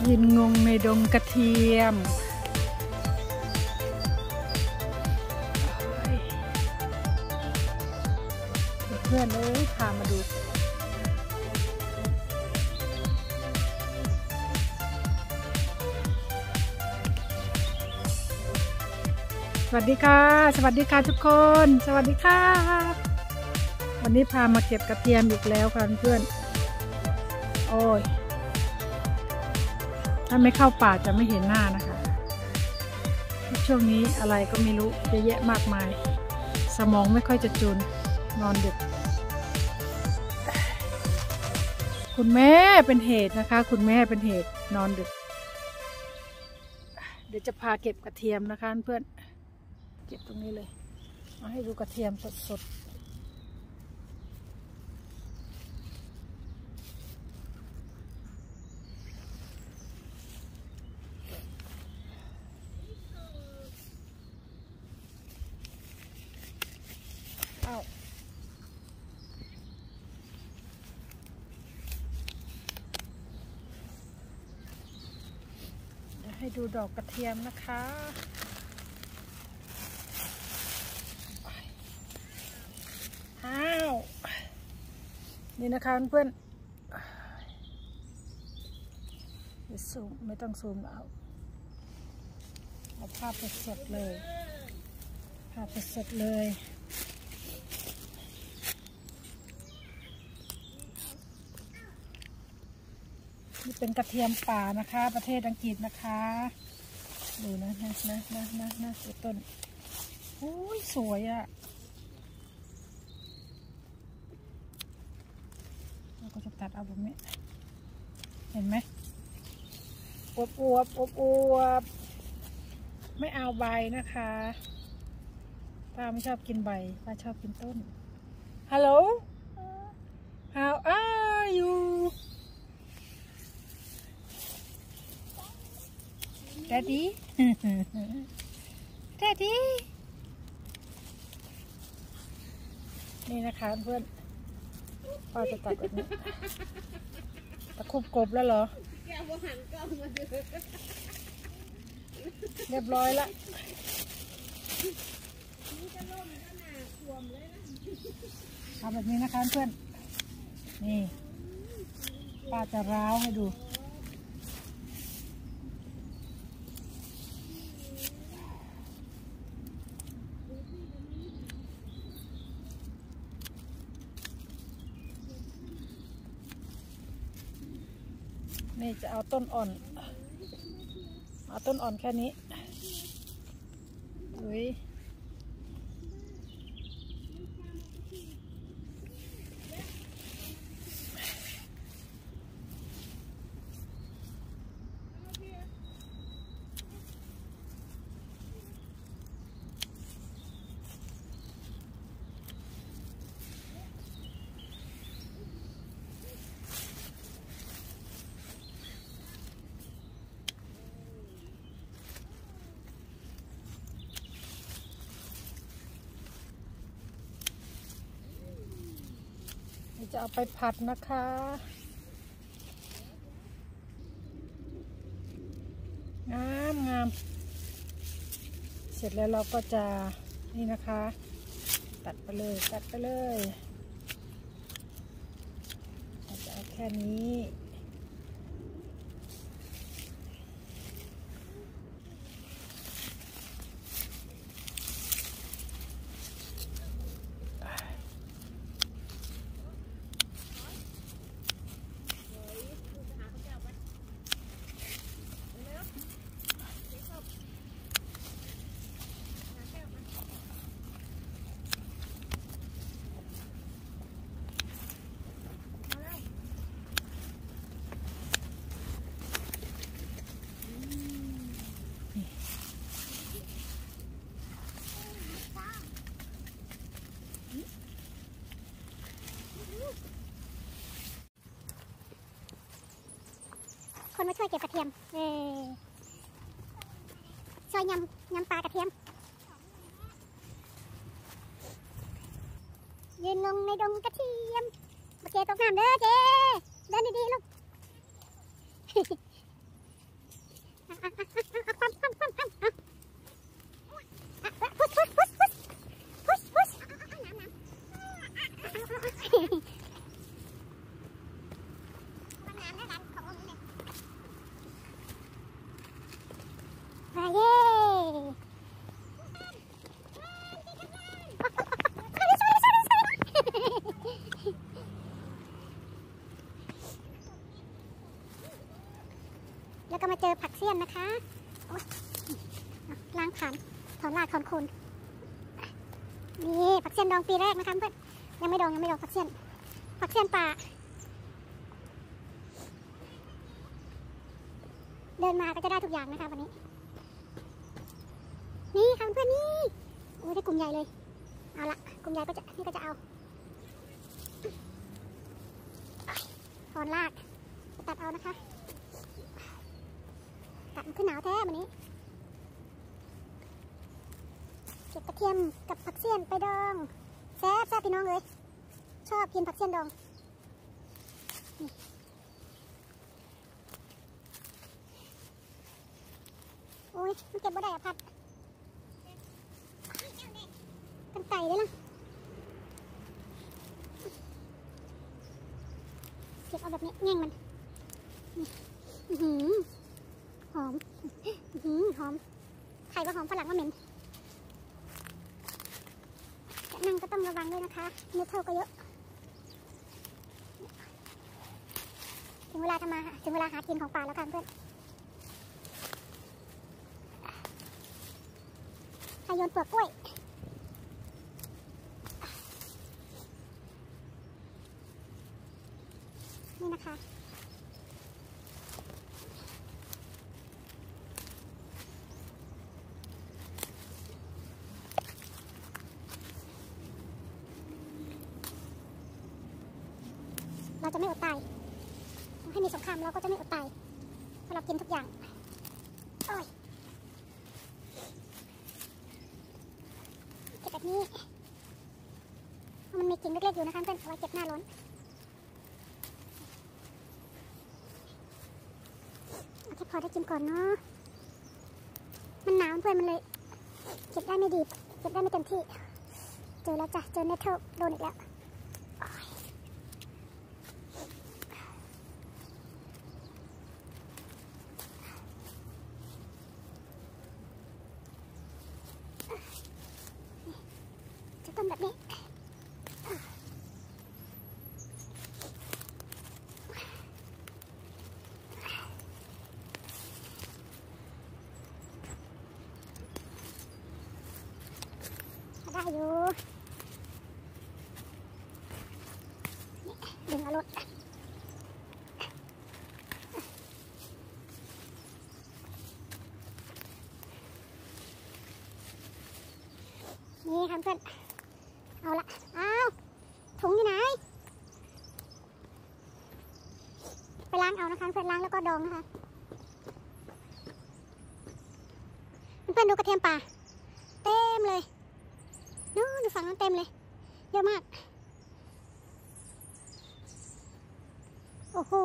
ยืนงงในดงกระเทียมเพื่อนเลยพามาดูสวัสดีค่ะสวัสดีค่ะทุกคนสวัสดีค่ะวันนี้พามาเก็บกระเทียมอีกแล้วค่ะเพื่อนโอ้ยถ้าไม่เข้าป่าจะไม่เห็นหน้านะคะช่วงนี้อะไรก็ไม่รู้เยอะแยะมากมายสมองไม่ค่อยจะจูนนอนดึกคุณแม่เป็นเหตุนะคะคุณแม่เป็นเหตุนอนดึกเดี๋ยวจะพาเก็บกระเทียมนะคะเพื่อนเก็บตรงนี้เลยมาให้ดูกระเทียมสดๆอ้าวเดี๋ยวให้ดูดอกกระเทียมนะคะอ้าวนี่นะคะเพื่อนซูมไม่ต้องซูมเอาภาพสดๆเลยภาพสดๆเลยนี่เป็นกระเทียมป่านะคะประเทศอังกฤษนะคะดูนะดูต้นโอ้ยสวยอ่ะเราก็จะตัดเอาแบบนี้เห็นไหมอวบไม่เอาใบนะคะป้าไม่ชอบกินใบป้าชอบกินต้น Hello How are you Daddy Daddy นี่นะคะเพื่อนป้าจะตัดแบบนี้ตะคุบกบแล้วเหรอเรียบร้อยละทำแบบนี้นะคะเพื่อนนี่ป้าจะร้าวให้ดูนี่จะเอาต้นอ่อนแค่นี้อุ้ยจะเอาไปผัดนะคะงามเสร็จแล้วเราก็จะนี่นะคะตัดไปเลยเราจะเอาแค่นี้คนมาช่วยเก็บกระเทียมช่วยยำปลากระเทียมยืนงงในดงกระเทียมเจตกน้ำเด้อเจเดินดีๆลูกเย้แล้วก็มาเจอผักเสี้ยนนะคะล้างผ่านถอนรากถอนโคนนี่ผักเสี้ยนดองปีแรกนะคะเพื่อนยังไม่ดองผักเสี้ยนป่าเดินมาก็จะได้ทุกอย่างนะคะวันนี้นี่ค่ะเพื่อนนี่โอ้ยได้กลุ่มใหญ่เลยเอาละกลุ่มใหญ่ก็จะนี่ก็จะเอาถอนรากตัดเอานะคะตัดมันขึ้นหนาวแท้วันนี้เก็บกระเทียมกับผักเสี้ยนไปดองแซ่บพี่น้องเลยชอบกินผักเสี้ยนดองโอ้ยมันเก็บบ่ได้อะพัดกันไก่เลยนะเก็บเอาแบบนี้แง่งมันหอมหอมไข่ก็หอมฝรั่งก็เหม็นจะนั่งก็ต้องระวังด้วยนะคะเม็ดเท่าก็เยอะถึงเวลาหากินของป่าแล้วค่ะเพื่อนไข่โยนเปลือกกล้วยนี่นะคะเราจะไม่อดตายให้มีสงครามเราก็จะไม่อดตายเพราะเรากินทุกอย่างโอ้ยเก็บแบบนี้มันมีกิ่งเล็กๆอยู่นะคะเพื่อนเอาไว้เก็บหน้าร้อนเอาแค่พอได้กินก่อนเนาะมันหนาวเพื่อนมันเลยเก็บได้ไม่ดีเก็บได้ไม่เต็มที่เจอแล้วจ้ะเจอเนทเทิลโดนอีกแล้วจะต้มแบบนี้ได้อยู่ดึงเอารถนี่ค่ะเพื่อนเอาละถุงอยู่ไหนไปล้างเอานะคะเพื่อนล้างแล้วก็ดองนะคะเพื่อนดูกระเทียมป่าเต็มเลยนู่นดูฝั่งนั้นเต็มเลยเยอะมากโอ้โห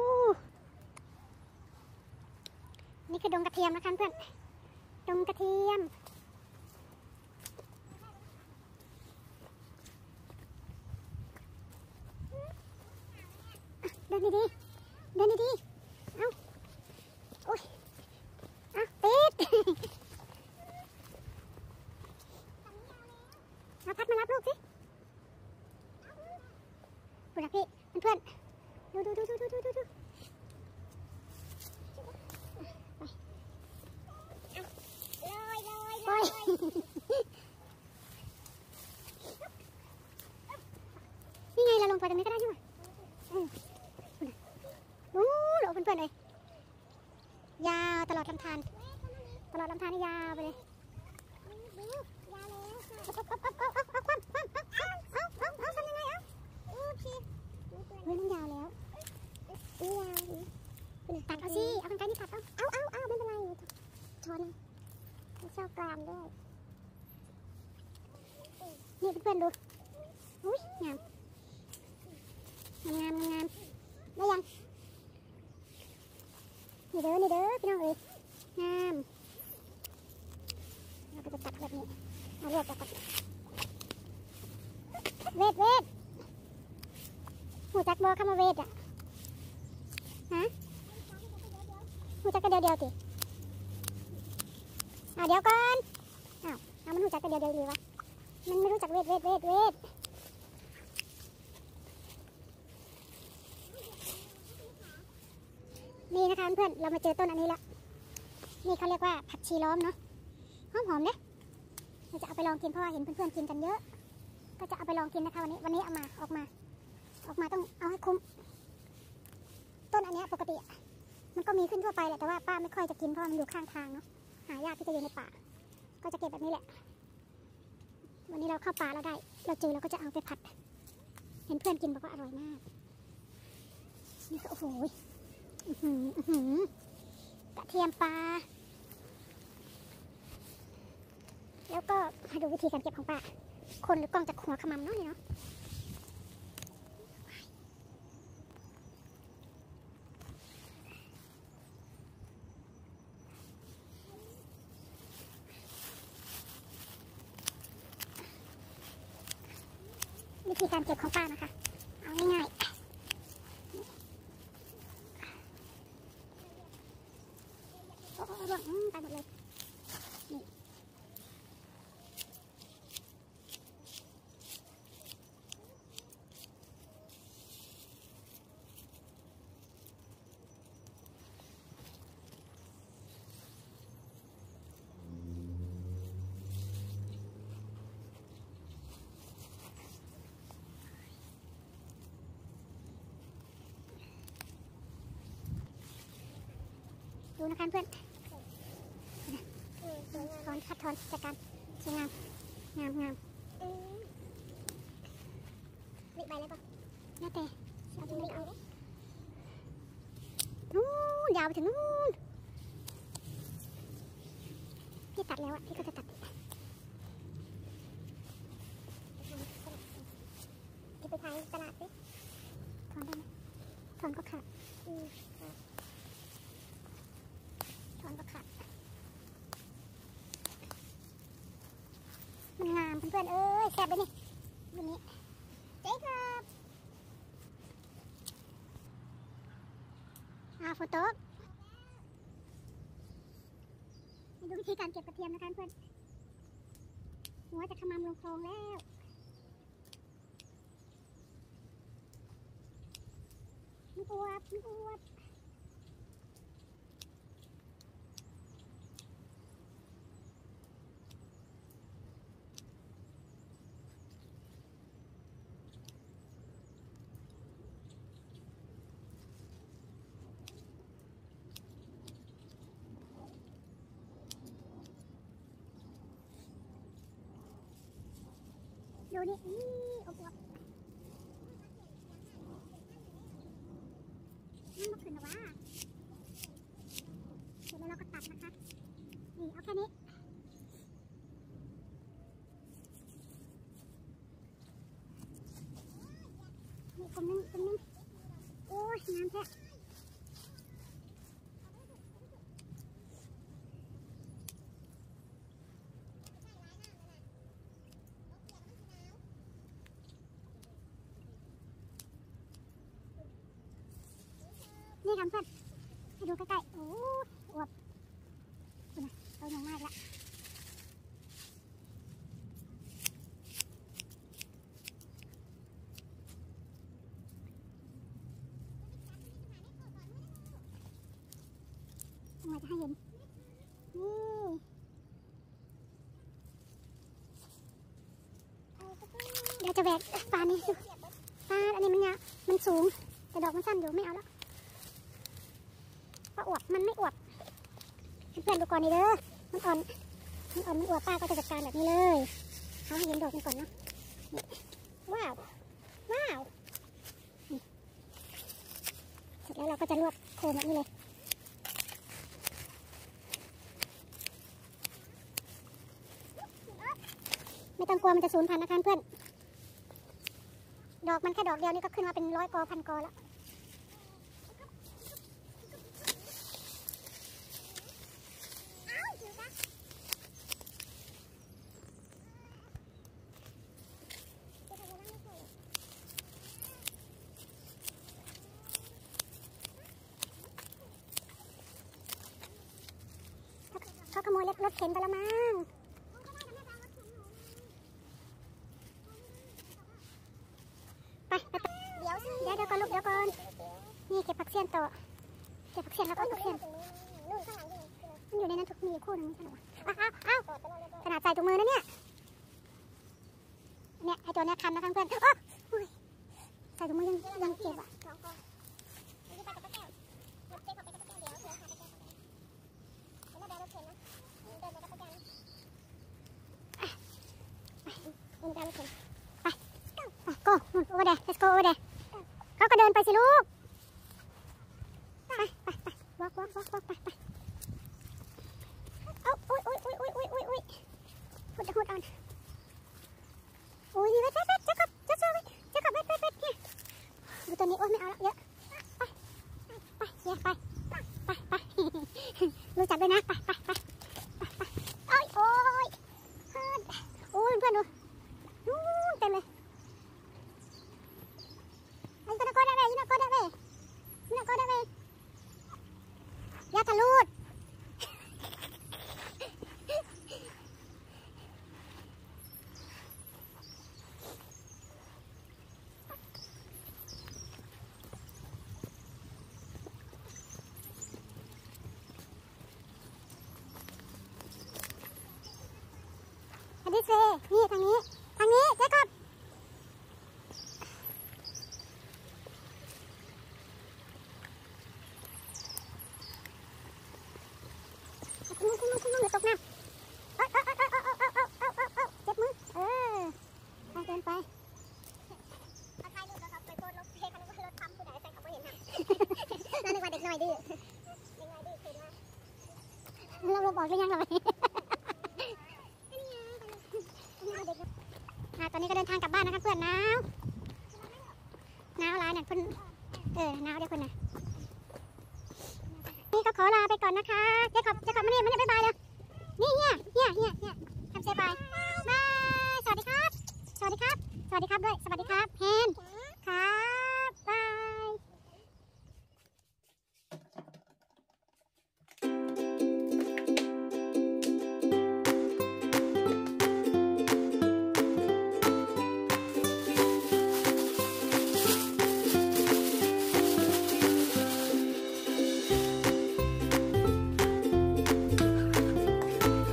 นี่คือดงกระเทียมนะคะเพื่อนดงกระเทียมเดินดีๆเอาโอ้ยติดเอาพัดมารับลูกสิดูนะพี่เพื่อนดูโอ้ยนี่ไงเราลงไปตรงนี้ก็ได้ใช่ไหมโอ้โหเพื่อนๆเลยยาวตลอดลำธารนี่ยาวไปเลยยาวแล้วค่ะเอาทำยังไงเฮ้ยมันยาวแล้วยาวดิตัดเอาสิเอากันไกลนี่ตัดเอาไม่เป็นไรช้อนไม่ชอบกรามด้วยนี่เพื่อนๆดูอุ้ยงามได้ยังนี่เด้อพี่น้องเอ้ยงามเราก็จะตัดแบบนี้เอาเลือกจากเวทหูจักบอคำว่าเวทอ่ะฮะหูจักกันเดียวติเดี๋ยวก่อนมันหูจักกันเดียวดีวะมันไม่รู้จักเวทนี่นะคะเพื่อนเรามาเจอต้นอันนี้แล้วนี่เขาเรียกว่าผักชีล้อมเนาะหอมเนี่ยเราจะเอาไปลองกินเพราะว่าเห็นเพื่อนๆกินกันเยอะก็จะเอาไปลองกินนะคะวันนี้เอามาออกมาต้องเอาให้คุ้มต้นอันนี้ปกติมันก็มีขึ้นทั่วไปแหละแต่ว่าป้าไม่ค่อยจะกินเพราะมันอยู่ข้างทางเนาะหายากที่จะอยู่ในป่าก็จะเก็บแบบนี้แหละวันนี้เราเข้าป่าเราได้เราเจอเราก็จะเอาไปผัดเห็นเพื่อนกินบอกว่าอร่อยมากนี่ก็โอ้โหกระเทียมปลาแล้วก็มาดูวิธีการเก็บของป้าคนหรือกล้องจากหัวขมำเนาะนี่เนาะวิธีการเก็บของป้านะคะเอาง่ายๆโอ้โหร่วงตายหมดเลยนี่ดูนะคะเพื่อนถอนคัดถอนจัดการสวยงามวิใบเลยปะน่าแต่เอาตรงนี้เอานู่นยาวไปถึงนู่นพี่ตัดแล้วพี่ก็จะตัดจะไปขายตลาดสิถอนได้ไหมถอนก็ขาดถอนก็ขาดมันงามเพื่อนๆเอ้ยแซ่บเลยนี่วันนี้เจ๊ครับฝนตกมาดูวิธีการเก็บกระเทียมนะคะเพื่อนหัวจะขมำลงคลองแล้วมันอวบดูนี่อวบนี่มาขึ้นหรอวะเสร็จแล้วเราก็ตัดนะคะนี่เอาแค่นี้นี่คนนึงโอ้ยน้ำแท้นี่ทำเพื่อนให้ดูใกล้ๆโอ้อวบคุณนะเราหนุ่มมากละทำไมจะให้เห็นนี่เดี๋ยวจะแบกปลานี้ดูปลาอันนี้มันสูงแต่ดอกมันสั้นอยู่ไม่เอาแล้วปลาอวบมันไม่อวบเพื่อนดูก่อนนี่เด้อมันอ่อนมันอวบป้าก็จะจัดการแบบนี้เลยเอาให้เห็นดอกมันก่อนเนาะว้าวเสร็จแล้วเราก็จะลวกโคนแบบนี้เลยไม่ต้องกลัวมันจะสูญพันธุ์นะคะเพื่อนดอกมันแค่ดอกเดียวนี่ก็ขึ้นมาเป็น100 กอ1,000 กอแล้วยกรถเข็นไปละมั้งไปเดี๋ยวก่อนลูกเดี๋ยวก่อนนี่เก็บผักเสี้ยนต่อเก็บผักเสี้ยนแล้วก็ผักเสี้ยนมันอยู่ในนั้นทุกมีคู่หนึ่งใช่ไหมอ้าวขนาดใส่ถุงมือนะเนี่ยไอตัวเนี้ยคันนะเพื่อนใส่ถุงมือยังเจ็บอ่ะgo over there let's go over there เขาก็เดินไปสิลูกไปwalk ไปเอาอุ้ยหุดอ่อนอุ้ยเวทจะกลับเนี่ยดูตัวนี้โอ้ยไม่เอาละเยอะไปรู้จักด้วยนะไปโอ้ยเพื่อนดูนู่นเต็มเลยยินก็ได้ยาทะลุดอันนี้เซ่นี่ทางนี้เจ๊กบคุณอย่าตกน้ำเจ็บมือไปเดินไปเอาถ่ายรูปแล้วครับไปโพสต์ลงเพจคันว่ารถทำผู้ใดใส่เขาไม่เห็นนะเรานึกว่าเด็กน้อยดื้อขึ้นมาเราบอกหรือยังเราตอนนี้ก็เดินทางกลับบ้านนะคะเพื่อนหนาวร้ายเนี่ยเพื่อนหนาวเดี๋ยวเพื่อนนะนี่ก็ขอลาไปก่อนนะคะเจ๊ขอบมาเนี่ยบ๊ายบายเลยนี่ทำเซบายบายสวัสดีครับด้วยสวัสดีครับเฮนครับ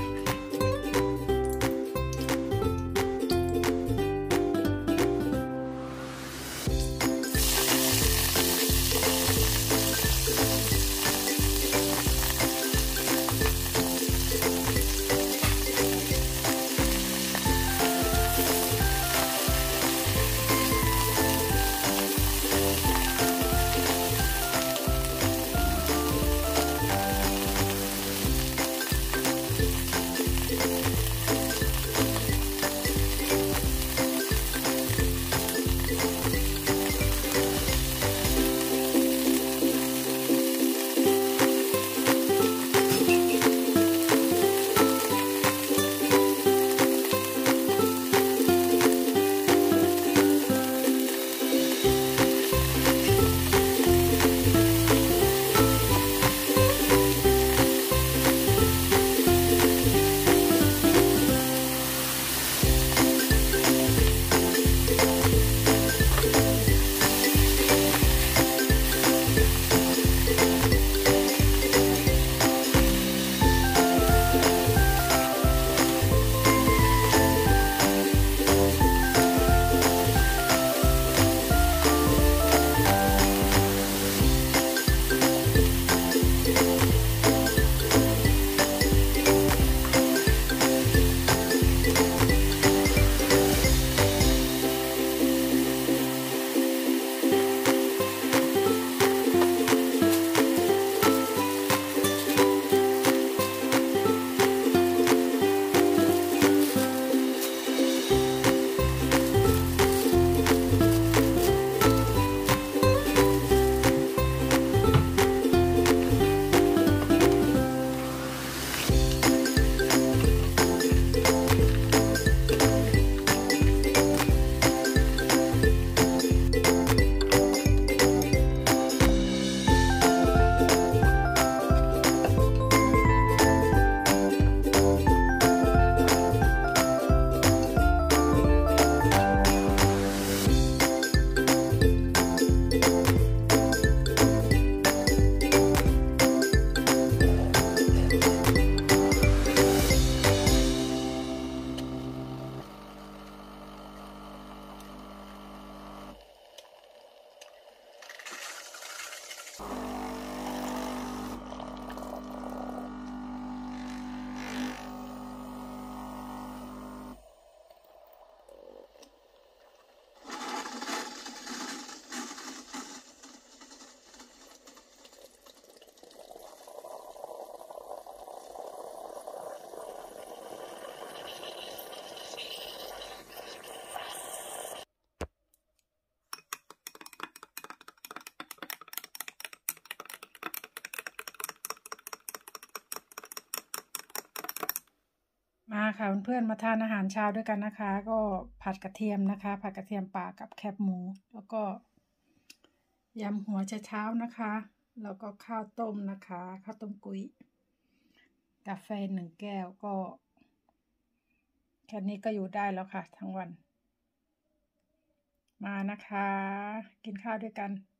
บายค่ะเพื่อนๆมาทานอาหารเช้าด้วยกันนะคะ ก็ผัดกระเทียมนะคะ ผัดกระเทียมป่ากับแคบหมู แล้วก็ยำหัวเช้านะคะ แล้วก็ข้าวต้มนะคะข้าวต้มกุ้ยกาแฟ1 แก้วก็แค่นี้ก็อยู่ได้แล้วค่ะทั้งวันมานะคะกินข้าวด้วยกัน